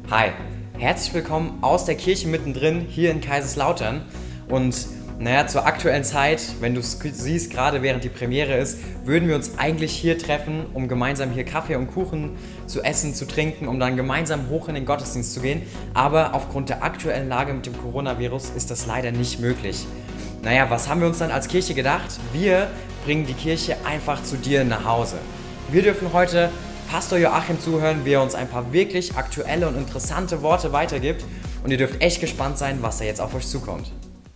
Hi, herzlich willkommen aus der Kirche mittendrin hier in Kaiserslautern. Und zur aktuellen Zeit, wenn du es siehst, gerade während die Premiere ist, würden wir uns eigentlich hier treffen, um gemeinsam hier Kaffee und Kuchen zu essen, zu trinken, um dann gemeinsam hoch in den Gottesdienst zu gehen. Aber aufgrund der aktuellen Lage mit dem Coronavirus ist das leider nicht möglich. Was haben wir uns dann als Kirche gedacht? Wir bringen die Kirche einfach zu dir nach Hause. Wir dürfen heute Pastor Joachim zuhören, wie er uns ein paar wirklich aktuelle und interessante Worte weitergibt. Und ihr dürft echt gespannt sein, was da jetzt auf euch zukommt.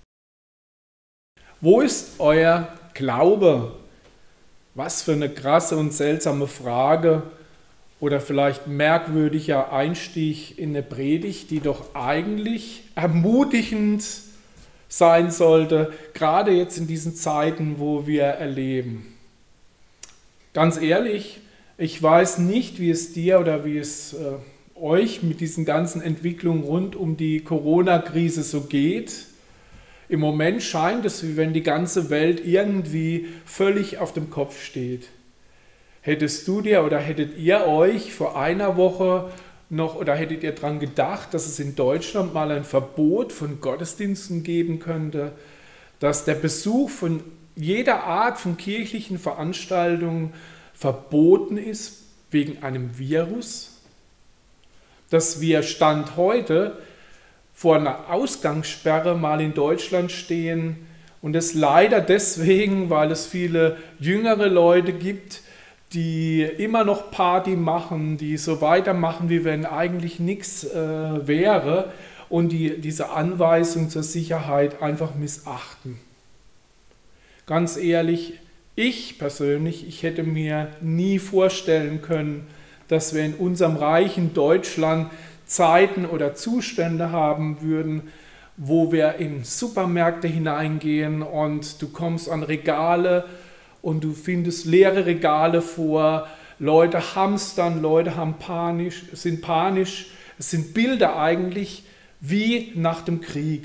Wo ist euer Glaube? Was für eine krasse und seltsame Frage oder vielleicht merkwürdiger Einstieg in eine Predigt, die doch eigentlich ermutigend sein sollte, gerade jetzt in diesen Zeiten, wo wir erleben. Ganz ehrlich, ich weiß nicht, wie es dir oder wie es euch mit diesen ganzen Entwicklungen rund um die Corona-Krise so geht. Im Moment scheint es, wie wenn die ganze Welt irgendwie völlig auf dem Kopf steht. Hättest du dir oder hättet ihr euch vor einer Woche noch oder hättet ihr daran gedacht, dass es in Deutschland mal ein Verbot von Gottesdiensten geben könnte, dass der Besuch von jeder Art von kirchlichen Veranstaltungen verboten ist wegen einem Virus, dass wir Stand heute vor einer Ausgangssperre mal in Deutschland stehen und es leider deswegen, weil es viele jüngere Leute gibt, die immer noch Party machen, die so weitermachen, wie wenn eigentlich nichts wäre und die diese Anweisung zur Sicherheit einfach missachten. Ganz ehrlich, ich persönlich, ich hätte mir nie vorstellen können, dass wir in unserem reichen Deutschland Zeiten oder Zustände haben würden, wo wir in Supermärkte hineingehen und du kommst an Regale und du findest leere Regale vor, Leute hamstern, Leute sind panisch. Es sind Bilder eigentlich wie nach dem Krieg.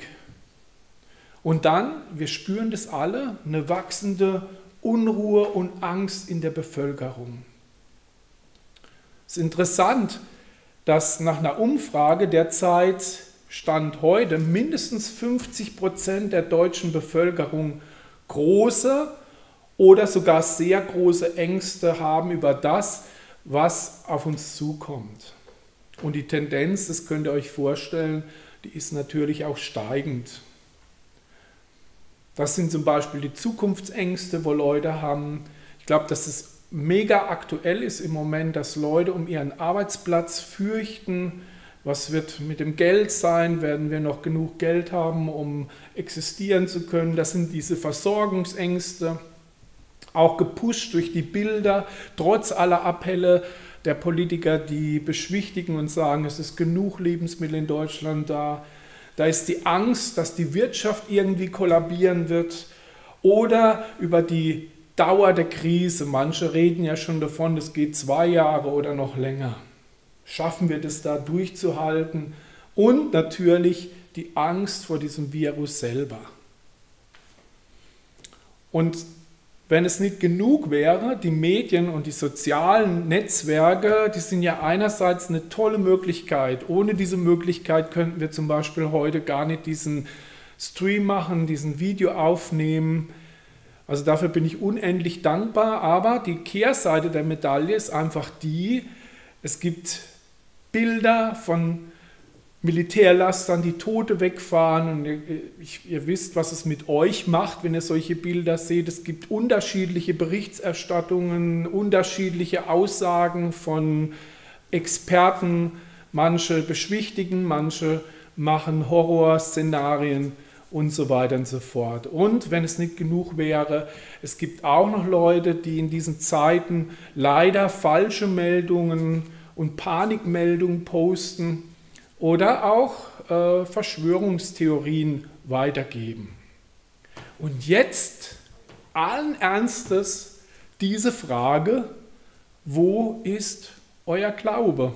Und dann, wir spüren das alle, eine wachsende Unruhe und Angst in der Bevölkerung. Es ist interessant, dass nach einer Umfrage derzeit Stand heute mindestens 50% der deutschen Bevölkerung große oder sogar sehr große Ängste haben über das, was auf uns zukommt. Und die Tendenz, das könnt ihr euch vorstellen, die ist natürlich auch steigend. Das sind zum Beispiel die Zukunftsängste, wo Leute haben. Ich glaube, dass es mega aktuell ist im Moment, dass Leute um ihren Arbeitsplatz fürchten. Was wird mit dem Geld sein? Werden wir noch genug Geld haben, um existieren zu können? Das sind diese Versorgungsängste, auch gepusht durch die Bilder, trotz aller Appelle der Politiker, die beschwichtigen und sagen, es ist genug Lebensmittel in Deutschland da. Da ist die Angst, dass die Wirtschaft irgendwie kollabieren wird oder über die Dauer der Krise. Manche reden ja schon davon, das geht 2 Jahre oder noch länger. Schaffen wir das da durchzuhalten? Und natürlich die Angst vor diesem Virus selber. Und wenn es nicht genug wäre, die Medien und die sozialen Netzwerke, die sind ja einerseits eine tolle Möglichkeit. Ohne diese Möglichkeit könnten wir zum Beispiel heute gar nicht diesen Stream machen, diesen Video aufnehmen. Also dafür bin ich unendlich dankbar, aber die Kehrseite der Medaille ist einfach die, es gibt Bilder von Militärlastern, die Tote wegfahren und ihr wisst, was es mit euch macht, wenn ihr solche Bilder seht. Es gibt unterschiedliche Berichterstattungen, unterschiedliche Aussagen von Experten. Manche beschwichtigen, manche machen Horrorszenarien und so weiter und so fort. Und wenn es nicht genug wäre, es gibt auch noch Leute, die in diesen Zeiten leider falsche Meldungen und Panikmeldungen posten oder auch Verschwörungstheorien weitergeben. Und jetzt allen Ernstes diese Frage, wo ist euer Glaube?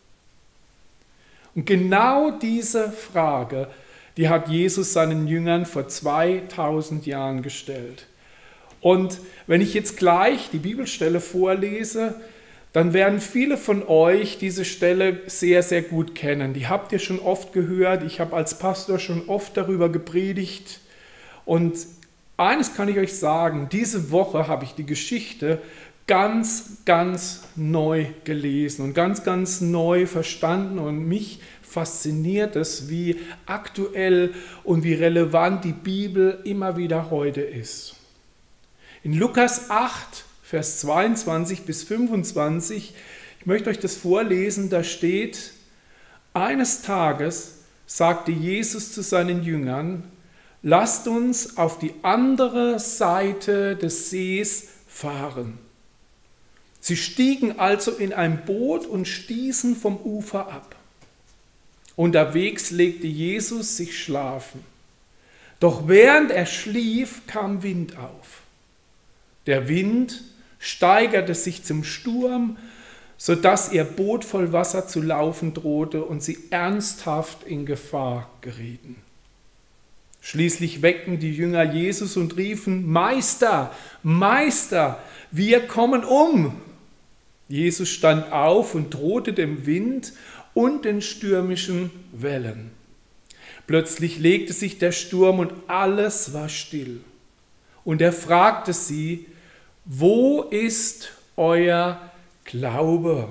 Und genau diese Frage, die hat Jesus seinen Jüngern vor 2000 Jahren gestellt. Und wenn ich jetzt gleich die Bibelstelle vorlese, dann werden viele von euch diese Stelle sehr, sehr gut kennen. Die habt ihr schon oft gehört. Ich habe als Pastor schon oft darüber gepredigt. Und eines kann ich euch sagen, diese Woche habe ich die Geschichte ganz, ganz neu gelesen und ganz, ganz neu verstanden. Und mich fasziniert es, wie aktuell und wie relevant die Bibel immer wieder heute ist. In Lukas 8, Vers 22 bis 25, ich möchte euch das vorlesen, da steht: Eines Tages sagte Jesus zu seinen Jüngern: Lasst uns auf die andere Seite des Sees fahren. Sie stiegen also in ein Boot und stießen vom Ufer ab. Unterwegs legte Jesus sich schlafen. Doch während er schlief, kam Wind auf. Der Wind steigerte sich zum Sturm, sodass ihr Boot voll Wasser zu laufen drohte und sie ernsthaft in Gefahr gerieten. Schließlich weckten die Jünger Jesus und riefen: Meister, Meister, wir kommen um! Jesus stand auf und drohte dem Wind und den stürmischen Wellen. Plötzlich legte sich der Sturm und alles war still. Und er fragte sie: Wo ist euer Glaube?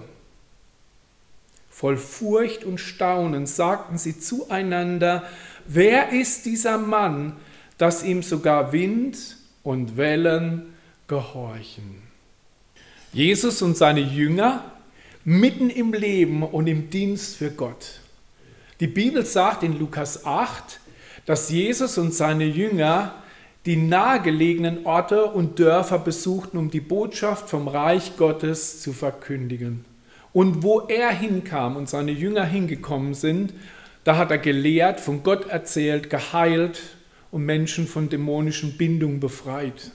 Voll Furcht und Staunen sagten sie zueinander: Wer ist dieser Mann, dass ihm sogar Wind und Wellen gehorchen? Jesus und seine Jünger mitten im Leben und im Dienst für Gott. Die Bibel sagt in Lukas 8, dass Jesus und seine Jünger die nahegelegenen Orte und Dörfer besuchten, um die Botschaft vom Reich Gottes zu verkündigen. Und wo er hinkam und seine Jünger hingekommen sind, da hat er gelehrt, von Gott erzählt, geheilt und Menschen von dämonischen Bindungen befreit.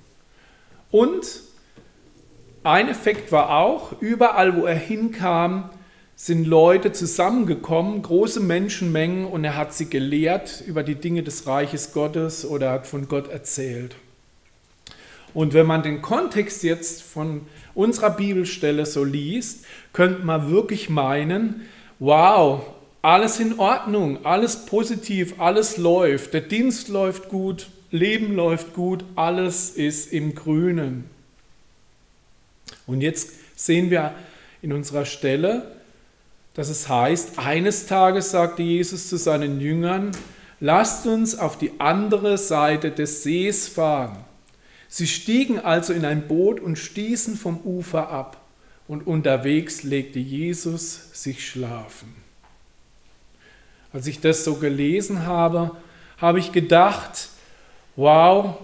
Und ein Effekt war auch, überall wo er hinkam, sind Leute zusammengekommen, große Menschenmengen, und er hat sie gelehrt über die Dinge des Reiches Gottes oder hat von Gott erzählt. Und wenn man den Kontext jetzt von unserer Bibelstelle so liest, könnte man wirklich meinen: Wow, alles in Ordnung, alles positiv, alles läuft, der Dienst läuft gut, Leben läuft gut, alles ist im Grünen. Und jetzt sehen wir in unserer Stelle, dass es heißt: Eines Tages sagte Jesus zu seinen Jüngern: Lasst uns auf die andere Seite des Sees fahren. Sie stiegen also in ein Boot und stießen vom Ufer ab, und unterwegs legte Jesus sich schlafen. Als ich das so gelesen habe, habe ich gedacht: Wow,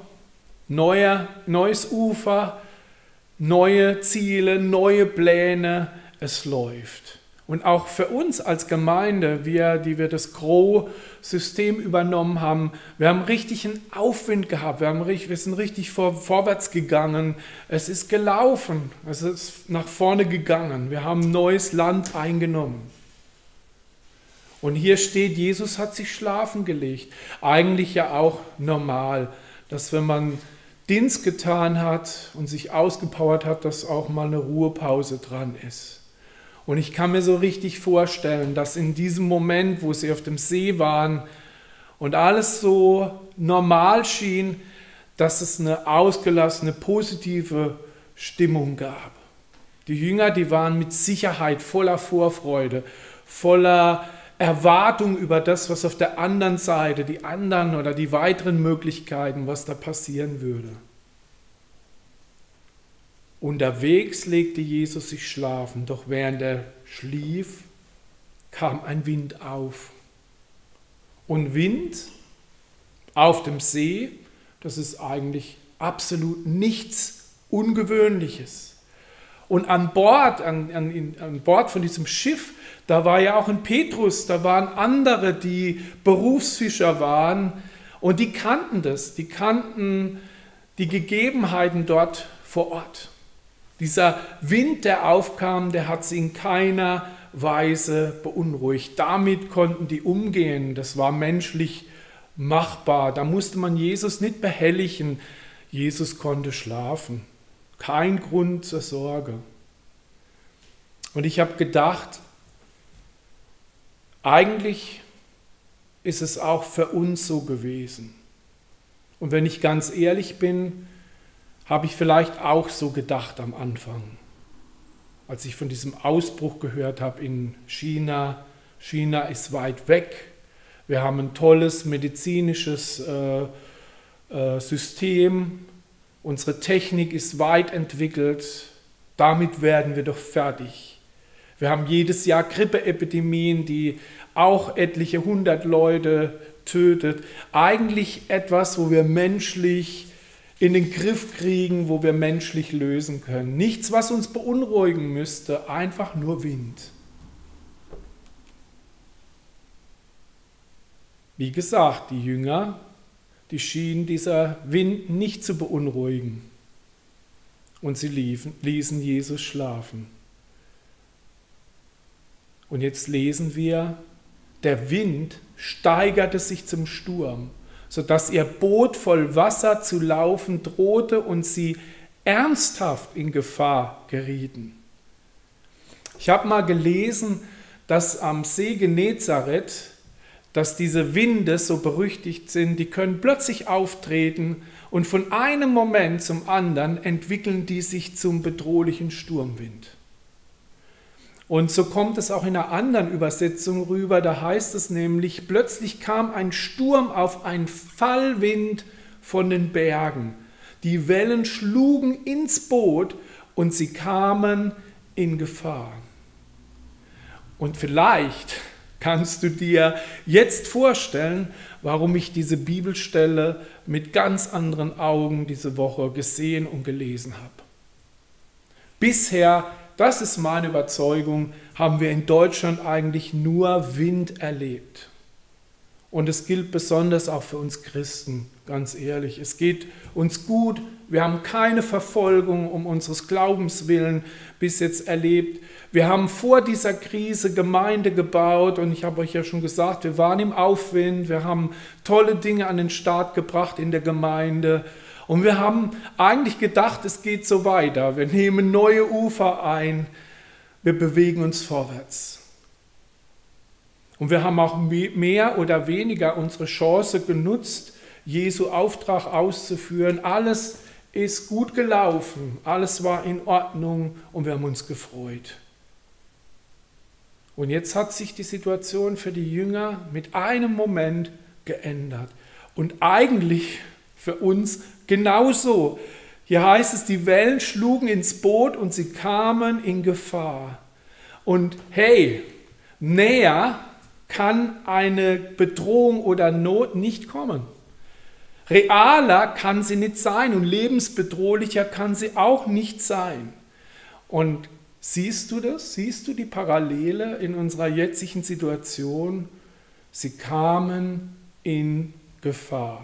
neues Ufer, neue Ziele, neue Pläne, es läuft. Und auch für uns als Gemeinde, die wir das Grow-System übernommen haben, wir haben richtig einen Aufwind gehabt, wir sind richtig vorwärts gegangen, es ist gelaufen, es ist nach vorne gegangen, wir haben neues Land eingenommen. Und hier steht, Jesus hat sich schlafen gelegt. Eigentlich ja auch normal, dass wenn man Dienst getan hat und sich ausgepowert hat, dass auch mal eine Ruhepause dran ist. Und ich kann mir so richtig vorstellen, dass in diesem Moment, wo sie auf dem See waren und alles so normal schien, dass es eine ausgelassene, positive Stimmung gab. Die Jünger, die waren mit Sicherheit voller Vorfreude, voller Erwartung über das, was auf der anderen Seite, die anderen oder die weiteren Möglichkeiten, was da passieren würde. Unterwegs legte Jesus sich schlafen, doch während er schlief, kam ein Wind auf. Und Wind auf dem See, das ist eigentlich absolut nichts Ungewöhnliches. Und an Bord von diesem Schiff, da war ja auch ein Petrus, da waren andere, die Berufsfischer waren, und die kannten das, die kannten die Gegebenheiten dort vor Ort. Dieser Wind, der aufkam, der hat sie in keiner Weise beunruhigt. Damit konnten die umgehen, das war menschlich machbar. Da musste man Jesus nicht behelligen, Jesus konnte schlafen. Kein Grund zur Sorge. Und ich habe gedacht, eigentlich ist es auch für uns so gewesen. Und wenn ich ganz ehrlich bin, habe ich vielleicht auch so gedacht am Anfang, als ich von diesem Ausbruch gehört habe in China. China ist weit weg. Wir haben ein tolles medizinisches System. Unsere Technik ist weit entwickelt. Damit werden wir doch fertig. Wir haben jedes Jahr Grippeepidemien, die auch etliche 100 Leute tötet. Eigentlich etwas, wo wir menschlich in den Griff kriegen, wo wir menschlich lösen können. Nichts, was uns beunruhigen müsste, einfach nur Wind. Wie gesagt, die Jünger, die schienen dieser Wind nicht zu beunruhigen. Und sie ließen Jesus schlafen. Und jetzt lesen wir, der Wind steigerte sich zum Sturm, sodass ihr Boot voll Wasser zu laufen drohte und sie ernsthaft in Gefahr gerieten. Ich habe mal gelesen, dass am See Genezareth, dass diese Winde so berüchtigt sind, die können plötzlich auftreten und von einem Moment zum anderen entwickeln die sich zum bedrohlichen Sturmwind. Und so kommt es auch in einer anderen Übersetzung rüber, da heißt es nämlich, plötzlich kam ein Sturm auf einen Fallwind von den Bergen. Die Wellen schlugen ins Boot und sie kamen in Gefahr. Und vielleicht kannst du dir jetzt vorstellen, warum ich diese Bibelstelle mit ganz anderen Augen diese Woche gesehen und gelesen habe. Bisher, das ist meine Überzeugung, haben wir in Deutschland eigentlich nur Wind erlebt. Und es gilt besonders auch für uns Christen, ganz ehrlich. Es geht uns gut, wir haben keine Verfolgung um unseres Glaubens willen bis jetzt erlebt. Wir haben vor dieser Krise Gemeinde gebaut und ich habe euch ja schon gesagt, wir waren im Aufwind, wir haben tolle Dinge an den Start gebracht in der Gemeinde und wir haben eigentlich gedacht, es geht so weiter. Wir nehmen neue Ufer ein, wir bewegen uns vorwärts. Und wir haben auch mehr oder weniger unsere Chance genutzt, Jesu Auftrag auszuführen. Alles ist gut gelaufen, alles war in Ordnung und wir haben uns gefreut. Und jetzt hat sich die Situation für die Jünger mit einem Moment geändert. Und eigentlich für uns genauso. Hier heißt es, die Wellen schlugen ins Boot und sie kamen in Gefahr. Und hey, näher kann eine Bedrohung oder Not nicht kommen. Realer kann sie nicht sein und lebensbedrohlicher kann sie auch nicht sein. Und siehst du das? Siehst du die Parallele in unserer jetzigen Situation? Sie kamen in Gefahr.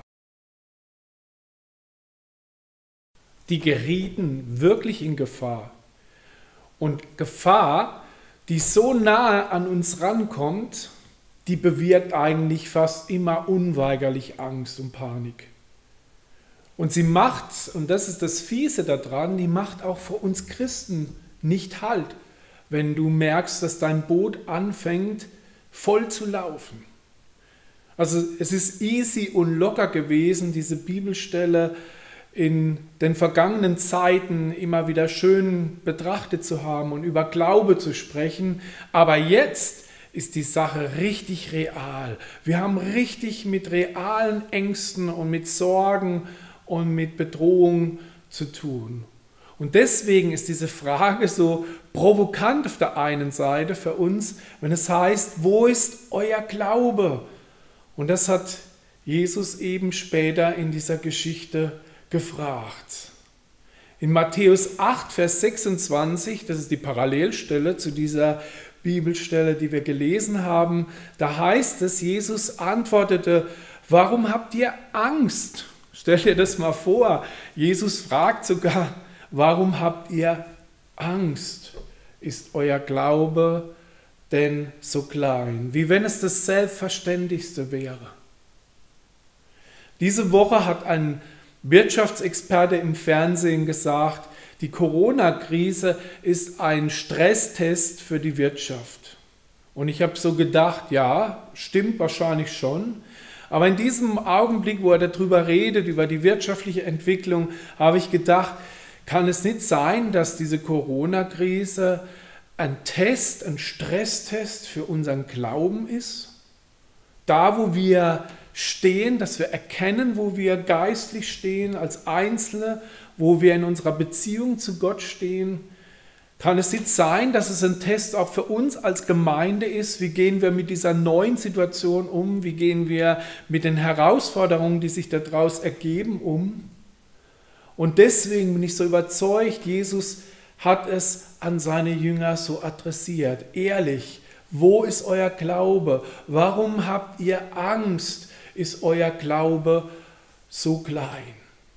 Die gerieten wirklich in Gefahr. Und Gefahr, die so nahe an uns rankommt, die bewirkt eigentlich fast immer unweigerlich Angst und Panik. Und sie macht, und das ist das Fiese daran, die macht auch für uns Christen nicht Halt, wenn du merkst, dass dein Boot anfängt, voll zu laufen. Also es ist easy und locker gewesen, diese Bibelstelle in den vergangenen Zeiten immer wieder schön betrachtet zu haben und über Glaube zu sprechen, aber jetzt ist die Sache richtig real. Wir haben richtig mit realen Ängsten und mit Sorgen und mit Bedrohung zu tun. Und deswegen ist diese Frage so provokant auf der einen Seite für uns, wenn es heißt, wo ist euer Glaube? Und das hat Jesus eben später in dieser Geschichte gefragt. In Matthäus 8, Vers 26, das ist die Parallelstelle zu dieser Bibelstelle, die wir gelesen haben, da heißt es, Jesus antwortete, warum habt ihr Angst? Stell dir das mal vor, Jesus fragt sogar, warum habt ihr Angst? Ist euer Glaube denn so klein? Wie wenn es das Selbstverständlichste wäre. Diese Woche hat ein Wirtschaftsexperte im Fernsehen gesagt, Die Corona-Krise ist ein Stresstest für die Wirtschaft. Und ich habe so gedacht, ja, stimmt wahrscheinlich schon. Aber in diesem Augenblick, wo er darüber redet, über die wirtschaftliche Entwicklung, habe ich gedacht, kann es nicht sein, dass diese Corona-Krise ein Test, ein Stresstest für unseren Glauben ist? Da, wo wir stehen, dass wir erkennen, wo wir geistlich stehen als Einzelne, wo wir in unserer Beziehung zu Gott stehen, kann es nicht sein, dass es ein Test auch für uns als Gemeinde ist? Wie gehen wir mit dieser neuen Situation um? Wie gehen wir mit den Herausforderungen, die sich daraus ergeben, um? Und deswegen bin ich so überzeugt, Jesus hat es an seine Jünger so adressiert. Ehrlich, wo ist euer Glaube? Warum habt ihr Angst? Ist euer Glaube so klein?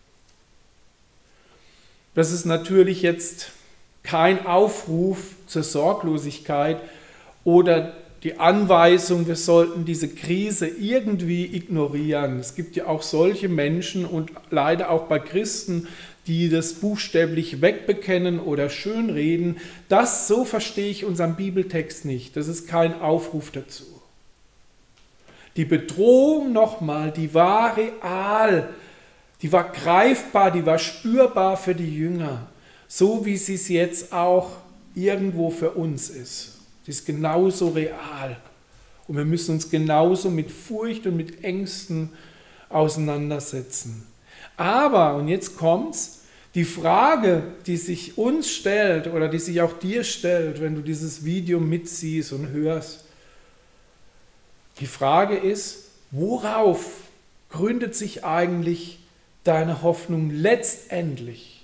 Das ist natürlich jetzt kein Aufruf zur Sorglosigkeit oder die Anweisung, wir sollten diese Krise irgendwie ignorieren. Es gibt ja auch solche Menschen und leider auch bei Christen, die das buchstäblich wegbekennen oder schönreden. So verstehe ich unseren Bibeltext nicht. Das ist kein Aufruf dazu. Die Bedrohung nochmal, die war real, die war greifbar, die war spürbar für die Jünger, so wie sie es jetzt auch irgendwo für uns ist. Sie ist genauso real und wir müssen uns genauso mit Furcht und mit Ängsten auseinandersetzen. Aber, und jetzt kommt's, die Frage, die sich uns stellt oder die sich auch dir stellt, wenn du dieses Video mitsiehst und hörst, die Frage ist, worauf gründet sich eigentlich deine Hoffnung letztendlich?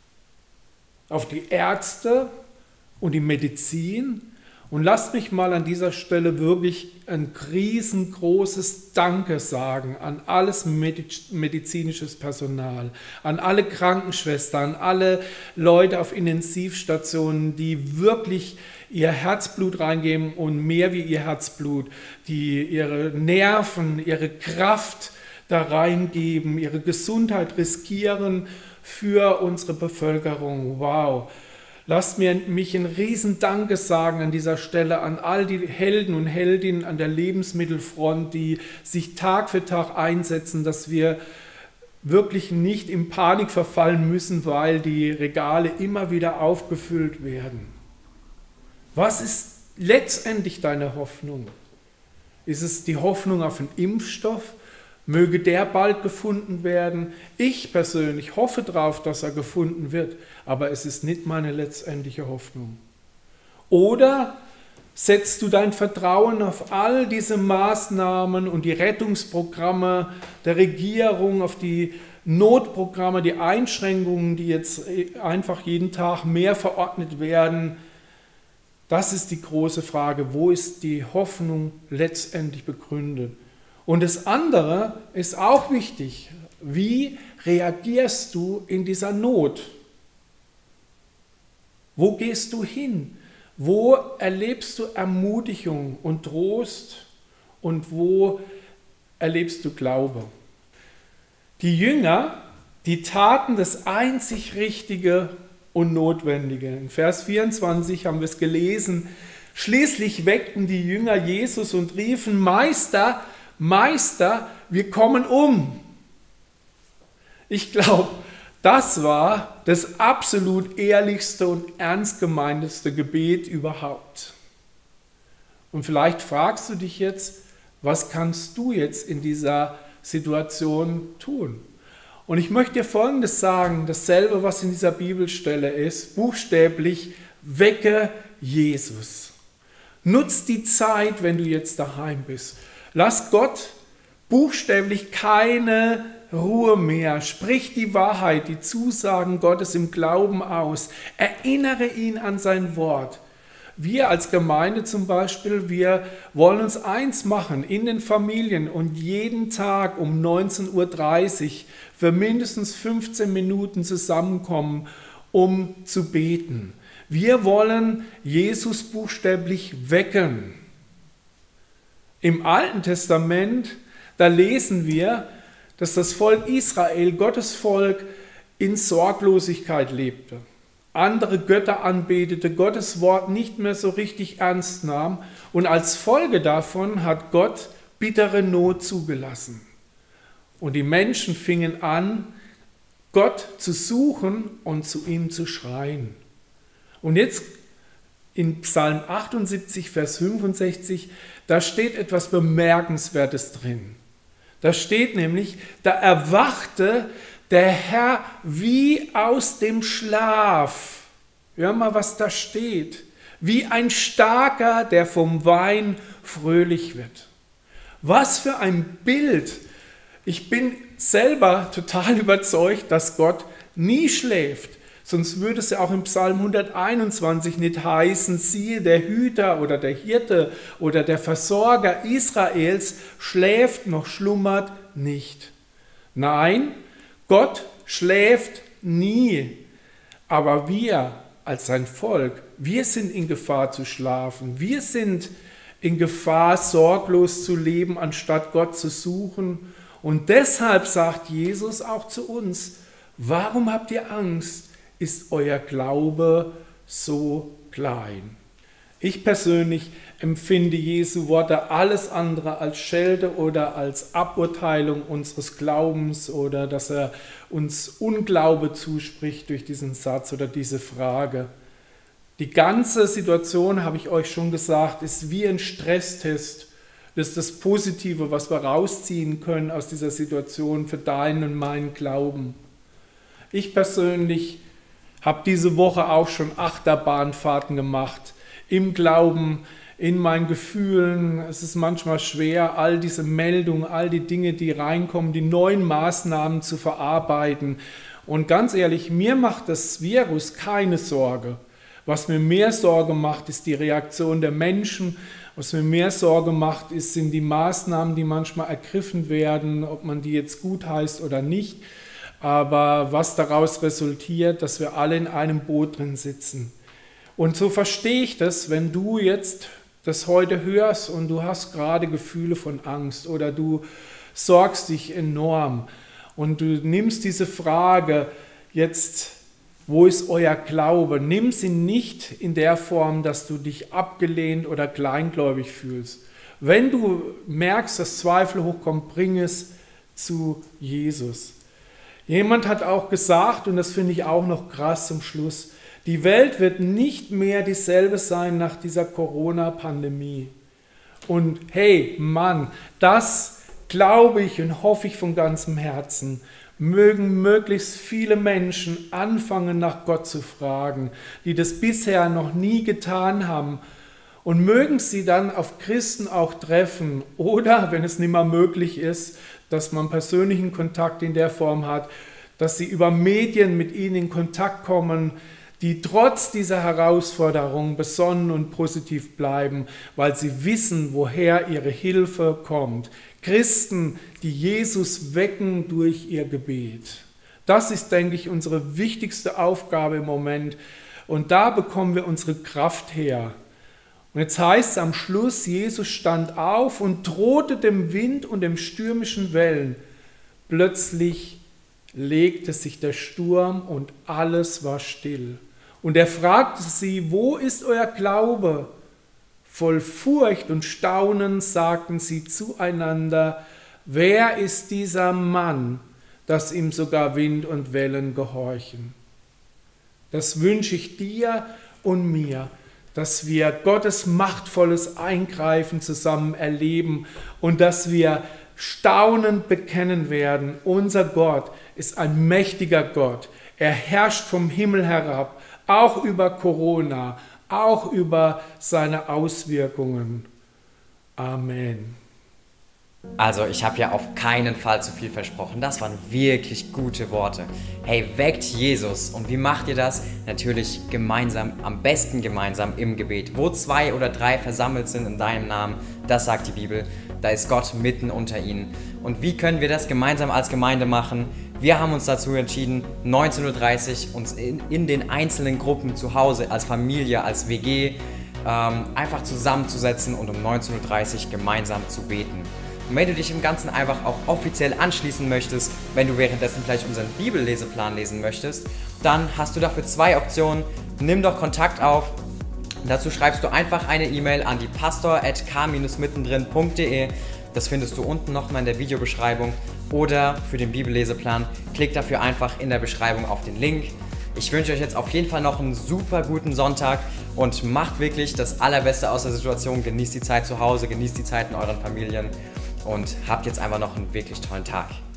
Auf die Ärzte und die Medizin? Und lass mich mal an dieser Stelle wirklich ein riesengroßes Danke sagen an alles medizinisches Personal, an alle Krankenschwestern, an alle Leute auf Intensivstationen, die wirklich ihr Herzblut reingeben und mehr wie ihr Herzblut, die ihre Nerven, ihre Kraft da reingeben, ihre Gesundheit riskieren für unsere Bevölkerung. Wow! Lasst mich ein Riesendanke sagen an dieser Stelle an all die Helden und Heldinnen an der Lebensmittelfront, die sich Tag für Tag einsetzen, dass wir wirklich nicht in Panik verfallen müssen, weil die Regale immer wieder aufgefüllt werden. Was ist letztendlich deine Hoffnung? Ist es die Hoffnung auf einen Impfstoff? Möge der bald gefunden werden. Ich persönlich hoffe darauf, dass er gefunden wird, aber es ist nicht meine letztendliche Hoffnung. Oder setzt du dein Vertrauen auf all diese Maßnahmen und die Rettungsprogramme der Regierung, auf die Notprogramme, die Einschränkungen, die jetzt einfach jeden Tag mehr verordnet werden? Das ist die große Frage. Wo ist die Hoffnung letztendlich begründet? Und das andere ist auch wichtig. Wie reagierst du in dieser Not? Wo gehst du hin? Wo erlebst du Ermutigung und Trost? Und wo erlebst du Glaube? Die Jünger, die taten das einzig Richtige und Notwendige. In Vers 24 haben wir es gelesen. Schließlich weckten die Jünger Jesus und riefen: Meister, Meister, wir kommen um. Ich glaube, das war das absolut ehrlichste und ernst gemeinteste Gebet überhaupt. Und vielleicht fragst du dich jetzt, was kannst du jetzt in dieser Situation tun? Und ich möchte dir Folgendes sagen, dasselbe, was in dieser Bibelstelle ist, buchstäblich: Wecke Jesus. Nutz die Zeit, wenn du jetzt daheim bist. Lass Gott buchstäblich keine Ruhe mehr. Sprich die Wahrheit, die Zusagen Gottes im Glauben aus. Erinnere ihn an sein Wort. Wir als Gemeinde zum Beispiel, wir wollen uns eins machen in den Familien und jeden Tag um 19:30 Uhr für mindestens 15 Minuten zusammenkommen, um zu beten. Wir wollen Jesus buchstäblich wecken. Im Alten Testament, da lesen wir, dass das Volk Israel, Gottes Volk, in Sorglosigkeit lebte. andere Götter anbetete, Gottes Wort nicht mehr so richtig ernst nahm. Und als Folge davon hat Gott bittere Not zugelassen. Und die Menschen fingen an, Gott zu suchen und zu ihm zu schreien. Und jetzt in Psalm 78, Vers 65, da steht etwas Bemerkenswertes drin. Da steht nämlich, da erwachte der Herr wie aus dem Schlaf. Hör mal, was da steht. Wie ein Starker, der vom Wein fröhlich wird. Was für ein Bild. Ich bin selber total überzeugt, dass Gott nie schläft. Sonst würde es ja auch im Psalm 121 nicht heißen, siehe, der Hüter oder der Hirte oder der Versorger Israels schläft noch schlummert nicht. Nein, Gott schläft nie. Aber wir als sein Volk, wir sind in Gefahr zu schlafen. Wir sind in Gefahr, sorglos zu leben, anstatt Gott zu suchen. Und deshalb sagt Jesus auch zu uns, warum habt ihr Angst? Ist euer Glaube so klein? Ich persönlich empfinde Jesu Worte alles andere als Schelde oder als Aburteilung unseres Glaubens oder dass er uns Unglaube zuspricht durch diesen Satz oder diese Frage. Die ganze Situation, habe ich euch schon gesagt, ist wie ein Stresstest. Das ist das Positive, was wir rausziehen können aus dieser Situation für deinen und meinen Glauben. Ich persönlich habe diese Woche auch schon Achterbahnfahrten gemacht, im Glauben, in meinen Gefühlen. Es ist manchmal schwer, all diese Meldungen, all die Dinge, die reinkommen, die neuen Maßnahmen zu verarbeiten. Und ganz ehrlich, mir macht das Virus keine Sorge. Was mir mehr Sorge macht, ist die Reaktion der Menschen. Was mir mehr Sorge macht, sind die Maßnahmen, die manchmal ergriffen werden, ob man die jetzt gut heißt oder nicht. Aber was daraus resultiert, dass wir alle in einem Boot drin sitzen. Und so verstehe ich das, wenn du jetzt das heute hörst und du hast gerade Gefühle von Angst oder du sorgst dich enorm und du nimmst diese Frage jetzt, wo ist euer Glaube? Nimm sie nicht in der Form, dass du dich abgelehnt oder kleingläubig fühlst. Wenn du merkst, dass Zweifel hochkommen, bring es zu Jesus. Jemand hat auch gesagt, und das finde ich auch noch krass zum Schluss, die Welt wird nicht mehr dieselbe sein nach dieser Corona-Pandemie. Und hey, Mann, das glaube ich und hoffe ich von ganzem Herzen. Mögen möglichst viele Menschen anfangen, nach Gott zu fragen, die das bisher noch nie getan haben. Und mögen sie dann auf Christen auch treffen oder, wenn es nicht mehr möglich ist, dass man persönlichen Kontakt in der Form hat, dass sie über Medien mit ihnen in Kontakt kommen, die trotz dieser Herausforderung besonnen und positiv bleiben, weil sie wissen, woher ihre Hilfe kommt. Christen, die Jesus wecken durch ihr Gebet. Das ist, denke ich, unsere wichtigste Aufgabe im Moment. Und da bekommen wir unsere Kraft her. Und jetzt heißt es am Schluss, Jesus stand auf und drohte dem Wind und den stürmischen Wellen. Plötzlich legte sich der Sturm und alles war still. Und er fragte sie, wo ist euer Glaube? Voll Furcht und Staunen sagten sie zueinander, wer ist dieser Mann, dass ihm sogar Wind und Wellen gehorchen? Das wünsche ich dir und mir, dass wir Gottes machtvolles Eingreifen zusammen erleben und dass wir staunend bekennen werden, unser Gott ist ein mächtiger Gott. Er herrscht vom Himmel herab, auch über Corona, auch über seine Auswirkungen. Amen. Also ich habe ja auf keinen Fall zu viel versprochen. Das waren wirklich gute Worte. Hey, weckt Jesus. Und wie macht ihr das? Natürlich gemeinsam, am besten gemeinsam im Gebet. Wo 2 oder 3 versammelt sind in deinem Namen, das sagt die Bibel, da ist Gott mitten unter ihnen. Und wie können wir das gemeinsam als Gemeinde machen? Wir haben uns dazu entschieden, 19:30 Uhr uns in den einzelnen Gruppen zu Hause, als Familie, als WG, einfach zusammenzusetzen und um 19:30 Uhr gemeinsam zu beten. Und wenn du dich im Ganzen einfach auch offiziell anschließen möchtest, wenn du währenddessen vielleicht unseren Bibelleseplan lesen möchtest, dann hast du dafür 2 Optionen. Nimm doch Kontakt auf. Dazu schreibst du einfach eine E-Mail an die pastor@k-mittendrin.de. Das findest du unten nochmal in der Videobeschreibung. Oder für den Bibelleseplan, klick dafür einfach in der Beschreibung auf den Link. Ich wünsche euch jetzt auf jeden Fall noch einen super guten Sonntag und macht wirklich das Allerbeste aus der Situation. Genießt die Zeit zu Hause, genießt die Zeit in euren Familien und habt jetzt einfach noch einen wirklich tollen Tag.